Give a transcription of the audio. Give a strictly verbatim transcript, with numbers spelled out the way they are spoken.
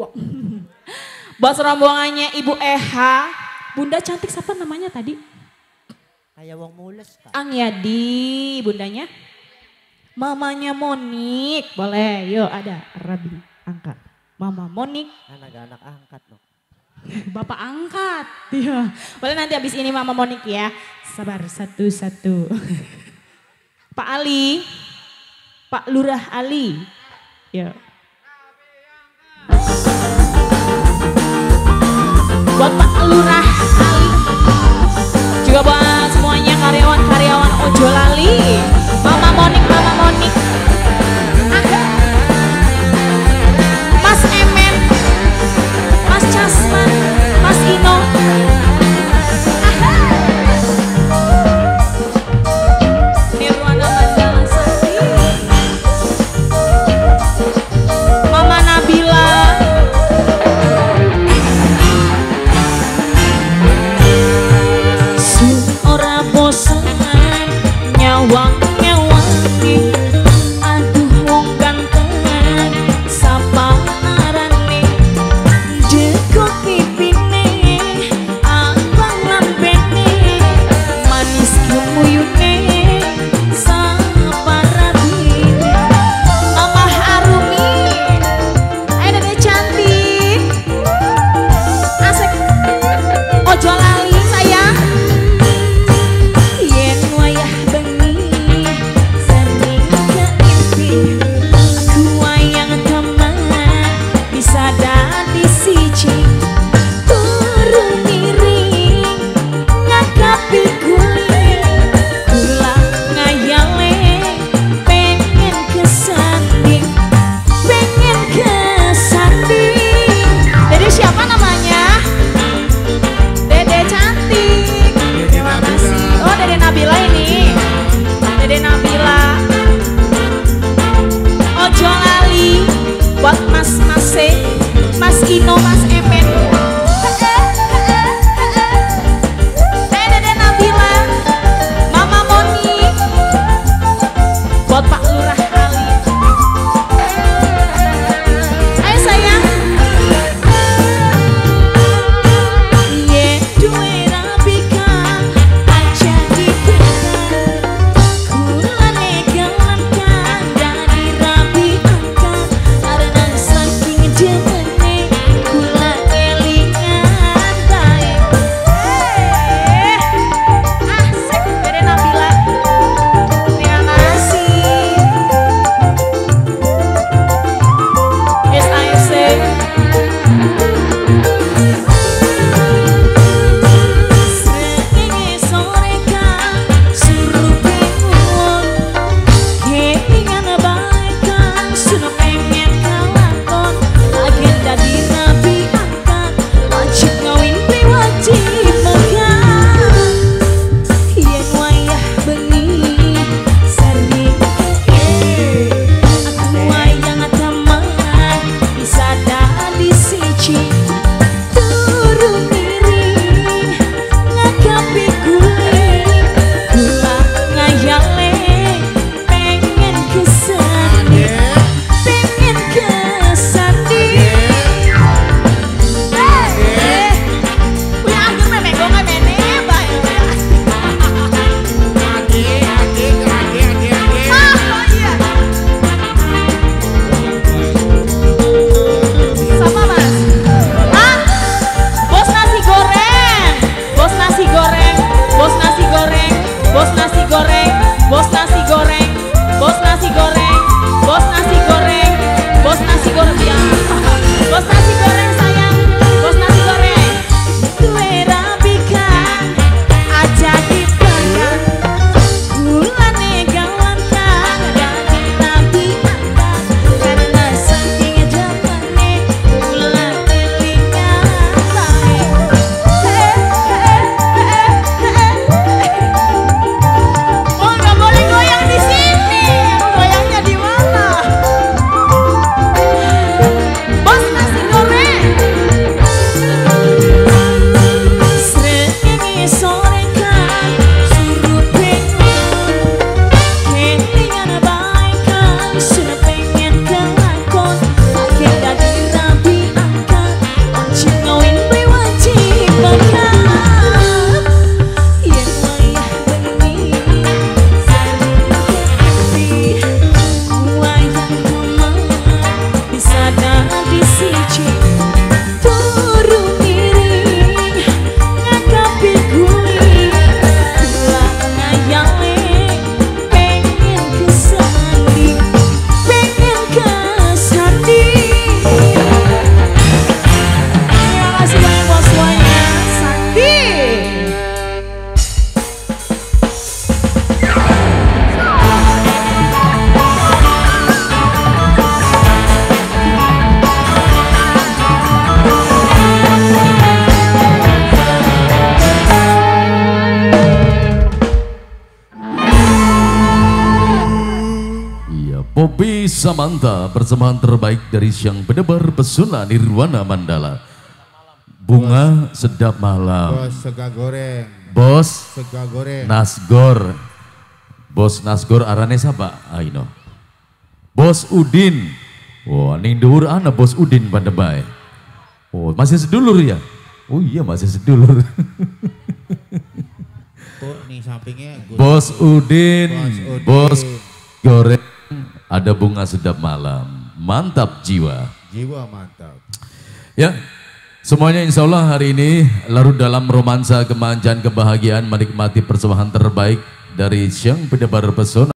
Buat rombongannya Ibu Eha, Bunda cantik siapa namanya tadi? Kayak wong mulus Kak. Ang Yadi, bundanya. Mamanya Monik, boleh yuk ada Rabi, angkat. Mama Monik. Anak-anak angkat loh. Bapak angkat, iya. Boleh nanti habis ini Mama Monik ya. Sabar, satu-satu. Pak Ali, Pak Lurah Ali, yuk. Buat Pak Lurah Ali, juga buat semuanya karyawan-karyawan Ojo Lali, Mama Monik, Mama Monik, Mas Emen, Mas Casman, Mas Ino, Nirwana Mandala Sakti, Mama Nabila. Ora bosan nyawang nyawangi, aduh wong ganteng sapa arane, jekok pipine abang lambene, manis kemuyune sapa rabine, Mama Arumi, ayo dede cantik, asik, ojo lali sayang. Ino, Mas Emen, eh Dede Nabila, Mama Monik, buat Pak Lurah Ali, ayo sayang, ye duwe rabika aja diketan, kulane galankan dari rabi angkat, karena saking jemen Samanta, persembahan terbaik dari Siang Penebar Pesona Nirwana Mandala. Bunga Bos, Sedap Malam. Bos Sega Goreng. Bos Sega Goreng. Nasgor. Bos Nasgor arane siapa? Aino. Bos Udin. Wah, ning dhuwur ana Bos Udin Pandebay. Oh, masih sedulur ya? Oh iya, masih sedulur. Tuh nih sampingnya Gus. Bos Udin. Bos Udin. Bos Goreng. Ada Bunga Sedap Malam. Mantap jiwa. Jiwa mantap. Ya, semuanya insya Allah hari ini larut dalam romansa kemanjaan kebahagiaan menikmati persembahan terbaik dari Siang Penebar Pesona.